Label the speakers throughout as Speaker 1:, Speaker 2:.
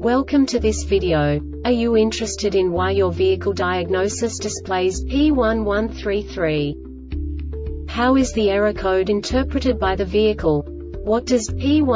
Speaker 1: Welcome to this video. Are you interested in why your vehicle diagnosis displays P1133? How is the error code interpreted by the vehicle? What does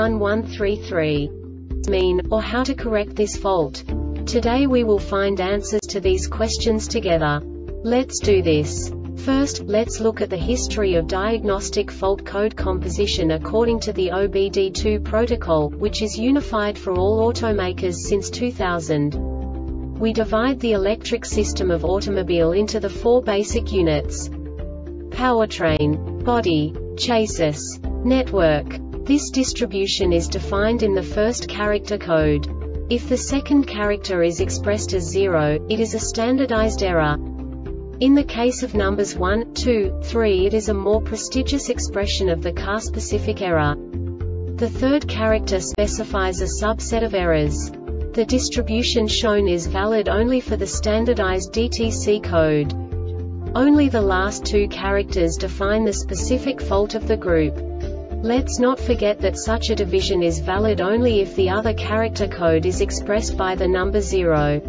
Speaker 1: P1133 mean, or how to correct this fault? Today we will find answers to these questions together. Let's do this. First, let's look at the history of diagnostic fault code composition according to the OBD2 protocol, which is unified for all automakers since 2000. We divide the electric system of automobile into the four basic units: powertrain, body, chassis, network. This distribution is defined in the first character code. If the second character is expressed as 0, it is a standardized error. In the case of numbers 1, 2, 3, it is a more prestigious expression of the car-specific error. The third character specifies a subset of errors. The distribution shown is valid only for the standardized DTC code. Only the last two characters define the specific fault of the group. Let's not forget that such a division is valid only if the other character code is expressed by the number 0.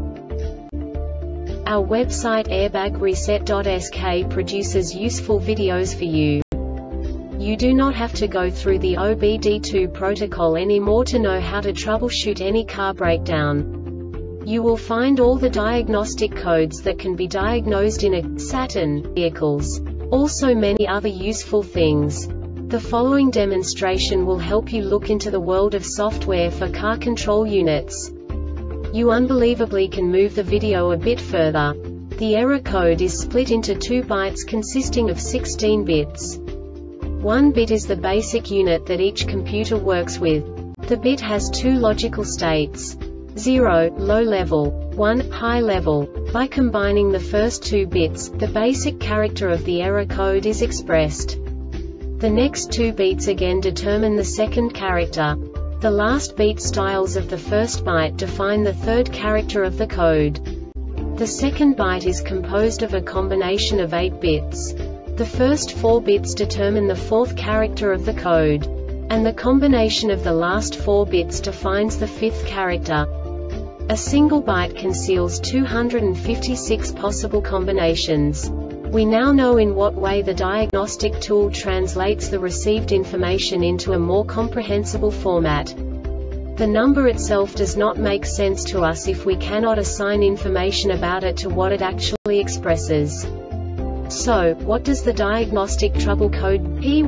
Speaker 1: Our website airbagreset.sk produces useful videos for you. You do not have to go through the OBD2 protocol anymore to know how to troubleshoot any car breakdown. You will find all the diagnostic codes that can be diagnosed in a Saturn vehicles. Also many other useful things. The following demonstration will help you look into the world of software for car control units. You unbelievably can move the video a bit further. The error code is split into 2 bytes consisting of 16 bits. 1 bit is the basic unit that each computer works with. The bit has 2 logical states: 0, low level, 1, high level. By combining the first 2 bits, the basic character of the error code is expressed. The next 2 beats again determine the second character. The last beat styles of the first byte define the third character of the code. The second byte is composed of a combination of 8 bits. The first 4 bits determine the fourth character of the code. And the combination of the last 4 bits defines the fifth character. A single byte conceals 256 possible combinations. We now know in what way the diagnostic tool translates the received information into a more comprehensible format. The number itself does not make sense to us if we cannot assign information about it to what it actually expresses. So, what does the diagnostic trouble code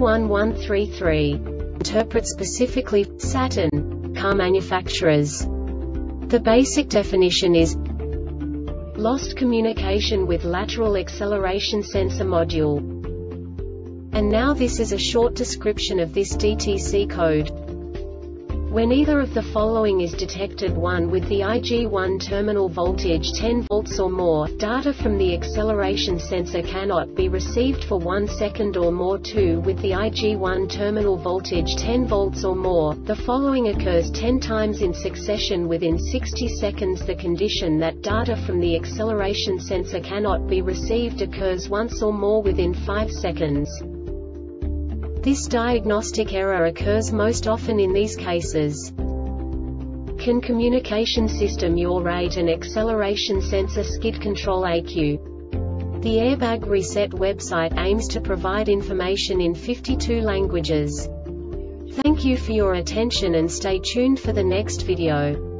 Speaker 1: P1133 interpret specifically for Saturn car manufacturers? The basic definition is lost communication with lateral acceleration sensor module. And now this is a short description of this DTC code. When either of the following is detected: 1 with the IG1 terminal voltage 10 volts or more, data from the acceleration sensor cannot be received for 1 second or more. 2 with the IG1 terminal voltage 10 volts or more, the following occurs 10 times in succession within 60 seconds. The condition that data from the acceleration sensor cannot be received occurs once or more within 5 seconds. This diagnostic error occurs most often in these cases: CAN communication system yaw rate and acceleration sensor skid control ECU. The Airbag Reset website aims to provide information in 52 languages. Thank you for your attention and stay tuned for the next video.